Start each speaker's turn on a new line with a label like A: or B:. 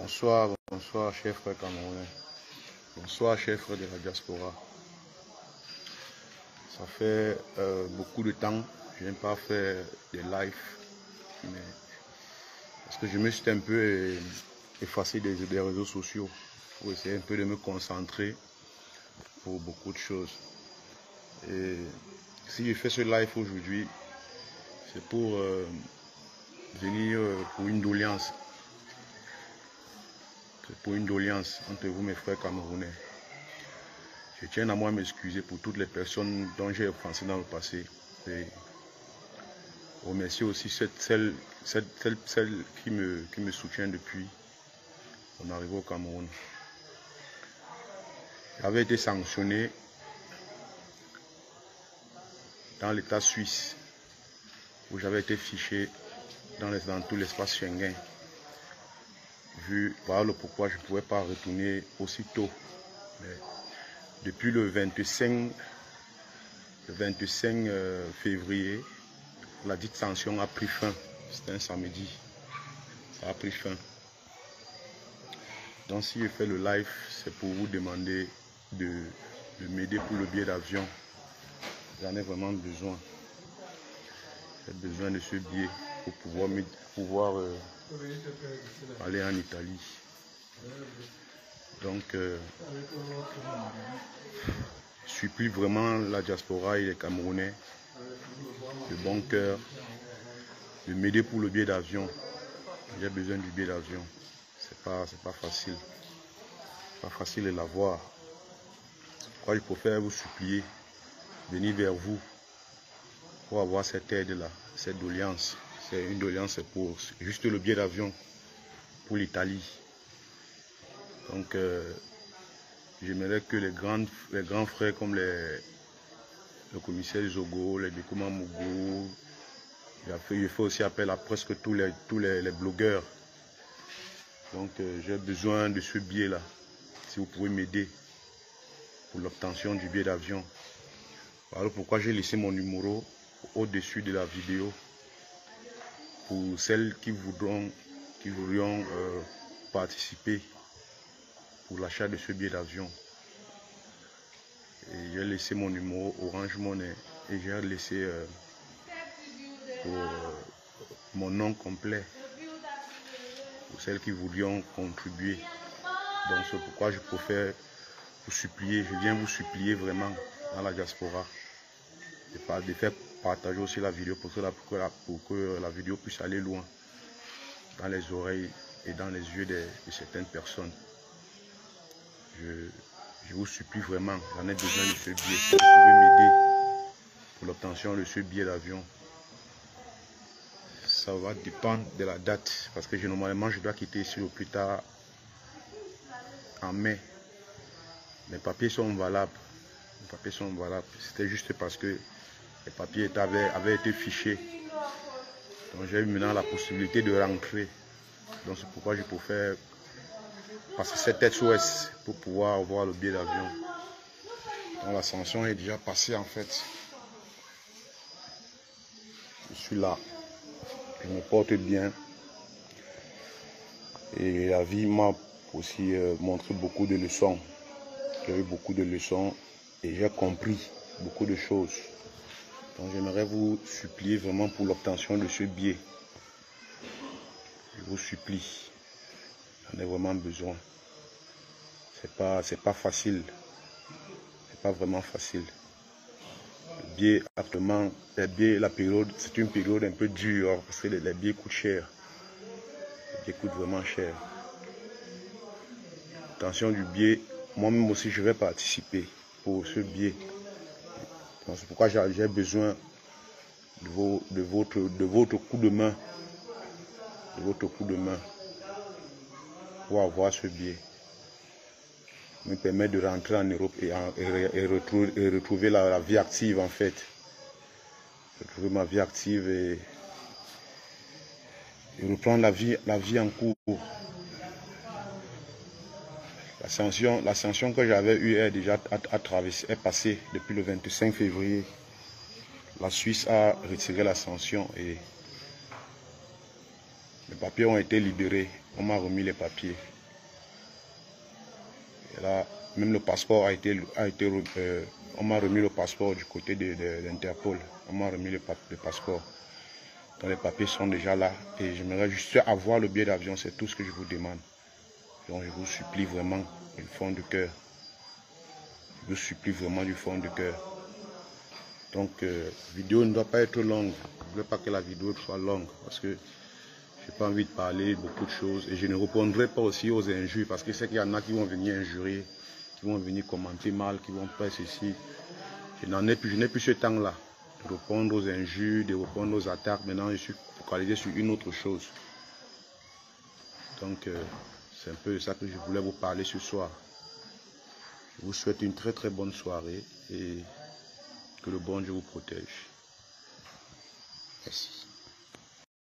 A: Bonsoir, bonsoir, chers frères camerounais. Bonsoir, chers frères de la diaspora. Ça fait beaucoup de temps que je n'ai pas fait des lives, mais parce que je me suis un peu effacé des réseaux sociaux pour essayer un peu de me concentrer pour beaucoup de choses. Et si je fais ce live aujourd'hui, c'est pour venir pour une doléance. C'est pour une doléance entre vous, mes frères camerounais. Je tiens à moi m'excuser pour toutes les personnes dont j'ai offensé dans le passé. Et remercier aussi celle qui me soutient depuis mon arrivée au Cameroun. J'avais été sanctionné dans l'état suisse où j'avais été fiché dans tout l'espace Schengen. Vu par le pourquoi je ne pouvais pas retourner aussitôt. Mais depuis le 25 février, la dite sanction a pris fin. C'était un samedi. Ça a pris fin. Donc si je fais le live, c'est pour vous demander de m'aider pour le billet d'avion. J'en ai vraiment besoin. J'ai besoin de ce billet pour pouvoir aller en Italie. Donc, je supplie vraiment la diaspora et les Camerounais de bon cœur de m'aider pour le billet d'avion. J'ai besoin du billet d'avion. C'est pas facile. Pas facile de l'avoir. Je préfère vous supplier, venir vers vous pour avoir cette aide-là, cette doléance. C'est une doléance pour juste le billet d'avion pour l'Italie. Donc, j'aimerais que les grands frères comme le commissaire Zogo, les Découma Mogo, je fais aussi appel à presque tous les blogueurs. Donc, j'ai besoin de ce billet-là. Si vous pouvez m'aider pour l'obtention du billet d'avion. Voilà pourquoi j'ai laissé mon numéro au-dessus de la vidéo pour celles qui voudrions participer pour l'achat de ce billet d'avion. Et j'ai laissé mon numéro Orange Money et j'ai laissé mon nom complet pour celles qui voudrions contribuer. Donc c'est pourquoi je préfère vous supplier, je viens vous supplier vraiment dans la diaspora de faire partager aussi la vidéo pour que la vidéo puisse aller loin dans les oreilles et dans les yeux de certaines personnes. Je vous supplie vraiment, j'en ai besoin de ce billet. Si vous pouvez m'aider pour l'obtention de ce billet d'avion, ça va dépendre de la date parce que normalement je dois quitter ici au plus tard en mai. Mes papiers sont valables. C'était juste parce que les papiers avaient été fichés. Donc j'ai eu maintenant la possibilité de rentrer. Donc c'est pourquoi je préfère passer cette SOS pour pouvoir avoir le billet d'avion. Donc la sanction est déjà passée en fait. Je suis là. Je me porte bien. Et la vie m'a aussi montré beaucoup de leçons. J'ai eu beaucoup de leçons et j'ai compris beaucoup de choses. Donc j'aimerais vous supplier vraiment pour l'obtention de ce billet. Je vous supplie. J'en ai vraiment besoin. C'est pas facile. C'est pas vraiment facile. Le billet, actuellement, la période, c'est une période un peu dure parce que les billets coûtent cher. Les billets coûtent vraiment cher. L'obtention du billet, moi-même aussi je vais participer pour ce billet. C'est pourquoi j'ai besoin de votre coup de main. De votre coup de main pour avoir ce billet. Me permet de rentrer en Europe et retrouver la vie active en fait. Retrouver ma vie active et reprendre la vie en cours. La sanction que j'avais eue est passée depuis le 25 février. La Suisse a retiré la sanction et les papiers ont été libérés. On m'a remis les papiers. Et là, même le passeport on m'a remis le passeport du côté de l'Interpol. On m'a remis le passeport. Donc les papiers sont déjà là. Et j'aimerais juste avoir le billet d'avion, c'est tout ce que je vous demande. Donc je vous supplie vraiment du fond du cœur. Je vous supplie vraiment du fond du cœur. Donc la vidéo ne doit pas être longue. Je ne voulais pas que la vidéo soit longue parce que je n'ai pas envie de parler beaucoup de choses. Et je ne répondrai pas aussi aux injures parce que c'est qu'il y en a qui vont venir injurier, qui vont venir commenter mal, qui vont faire ceci. Je n'ai plus ce temps-là de répondre aux injures, de répondre aux attaques. Maintenant, je suis focalisé sur une autre chose. Donc, c'est un peu de ça que je voulais vous parler ce soir. Je vous souhaite une très très bonne soirée et que le bon Dieu vous protège. Merci.